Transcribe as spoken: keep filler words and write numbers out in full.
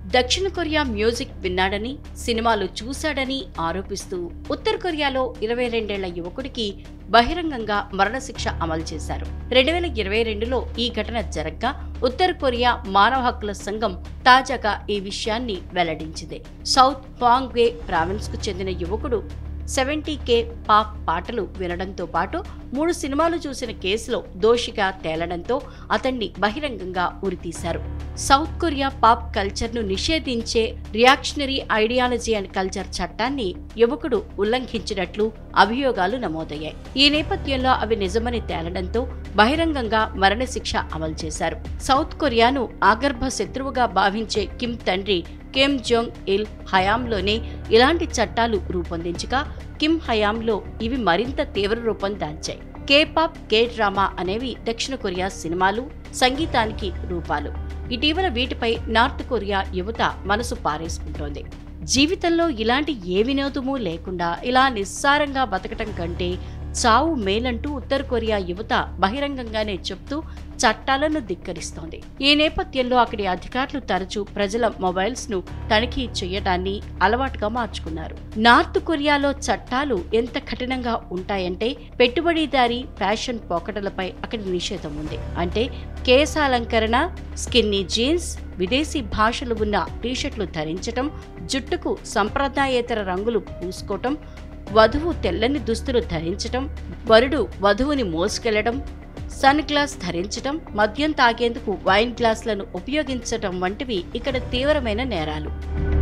దక్షిణ Korea music విన్నాడని, సినిమాలు చూశాడని ఆరోపిస్తూ ఉత్తర కొరియాలో ఇరవై రెండేళ్ల యువకుడికి బహిరంగంగా మరణశిక్ష అమలు చేశారు. రెండు వేల ఇరవై రెండులో ఈ ఘటన జరగ్గా ఉత్తర కొరియా మానవ హక్కుల సంఘం తాజాగా ఈ విషయాన్ని వెల్లడించింది. సౌత్ పాంగ్వే ప్రావిన్స్ కు చెందిన యువకుడు సెవెంటీ కే పాప్ పాటలు వినడంతో పాటు మూడు సినిమాలు చూసిన కేసులో దోషిగా తేలడంతో అతన్ని బహిరంగంగా ఉరితీశారు. సౌత్ కొరియా పాప్ కల్చర్ ను నిషేధించే రియాక్షనరీ ఐడియాలజీ అండ్ కల్చర్ చట్టాన్ని యువకుడు ఉల్లంఘించినట్లు అభియోగాలు నమోదయ్యాయి. ఈ నేపథ్యంలో అవి నిజమని తేలడంతో బహిరంగంగా మరణశిక్ష అమలు చేశారు. సౌత్ కొరియాను ఆగర్భ శత్రువుగా భావించే కిమ్ తండ్రి కిమ్ జోంగ్ ఇల్ హయాంలోనే ఇలాంటి చట్టాలు రూపొందించగా కిమ్ హయాంలో ఇవి మరింత తీవ్ర రూపం దాల్చాయి. కే-పాప్, కే-డ్రామా అనేవి దక్షిణ కొరియా సినిమాలు, సంగీతానికి రూపాలు. ఇటీవల వీటిపై నార్త్ కొరియా యువత మనసు పారేసుకుంటోంది. జీవితంలో ఇలాంటి ఏ వినోదమూ లేకుండా ఇలా నిస్సారంగా బతకటం కంటే చావు మేలంటూ ఉత్తర కొరియా యువత బహిరంగంగానే చెప్తూ చట్టాలను ధిక్కరిస్తోంది. ఈ నేపథ్యంలో అక్కడి అధికారులు తరచూ ప్రజల మొబైల్స్ ను తనిఖీ చేయటాన్ని అలవాటుగా మార్చుకున్నారు. నార్త్ కొరియాలో చట్టాలు ఎంత కఠినంగా ఉంటాయంటే పెట్టుబడిదారీ ఫ్యాషన్ పోకడలపై అక్కడి నిషేధం ఉంది. అంటే కేశాలంకరణ, స్కిన్నీ జీన్స్, విదేశీ భాషలు ఉన్న టీషర్ట్లు ధరించటం, జుట్టుకు సంప్రదాయేతర రంగులు పూసుకోవటం, వధువు తెల్లని దుస్తులు ధరించటం, వరుడు వధువుని మోసుకెళ్లడం, సన్ గ్లాస్ ధరించటం, మద్యం తాగేందుకు వైన్ గ్లాసులను ఉపయోగించటం వంటివి ఇక్కడ తీవ్రమైన నేరాలు.